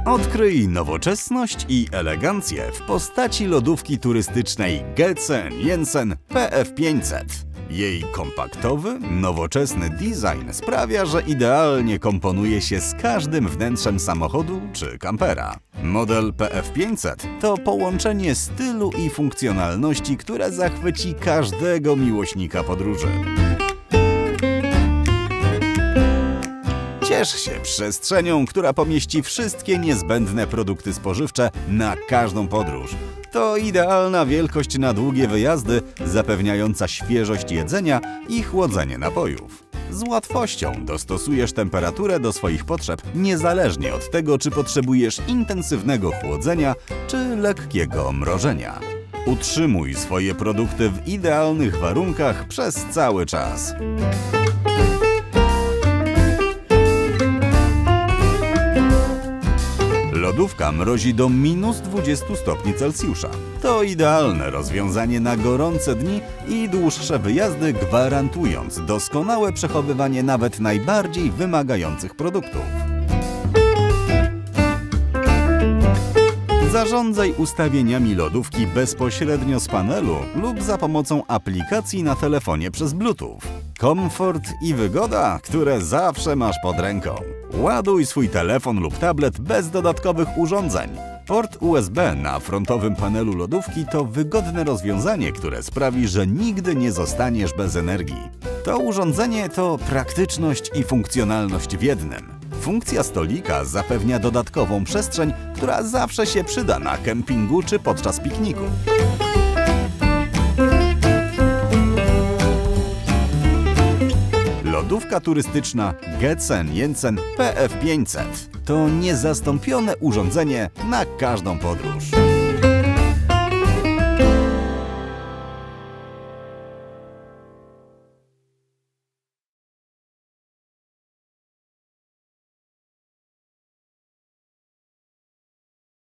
Odkryj nowoczesność i elegancję w postaci lodówki turystycznej Getzen Jensen PF500. Jej kompaktowy, nowoczesny design sprawia, że idealnie komponuje się z każdym wnętrzem samochodu czy kampera. Model PF500 to połączenie stylu i funkcjonalności, które zachwyci każdego miłośnika podróży. Ciesz się przestrzenią, która pomieści wszystkie niezbędne produkty spożywcze na każdą podróż. To idealna wielkość na długie wyjazdy, zapewniająca świeżość jedzenia i chłodzenie napojów. Z łatwością dostosujesz temperaturę do swoich potrzeb, niezależnie od tego, czy potrzebujesz intensywnego chłodzenia, czy lekkiego mrożenia. Utrzymuj swoje produkty w idealnych warunkach przez cały czas. Lodówka mrozi do -20 stopni Celsjusza. To idealne rozwiązanie na gorące dni i dłuższe wyjazdy, gwarantując doskonałe przechowywanie nawet najbardziej wymagających produktów. Zarządzaj ustawieniami lodówki bezpośrednio z panelu lub za pomocą aplikacji na telefonie przez Bluetooth. Komfort i wygoda, które zawsze masz pod ręką. Ładuj swój telefon lub tablet bez dodatkowych urządzeń. Port USB na frontowym panelu lodówki to wygodne rozwiązanie, które sprawi, że nigdy nie zostaniesz bez energii. To urządzenie to praktyczność i funkcjonalność w jednym. Funkcja stolika zapewnia dodatkową przestrzeń, która zawsze się przyda na kempingu czy podczas pikniku. Lodówka turystyczna Getzen Jensen PF500 to niezastąpione urządzenie na każdą podróż.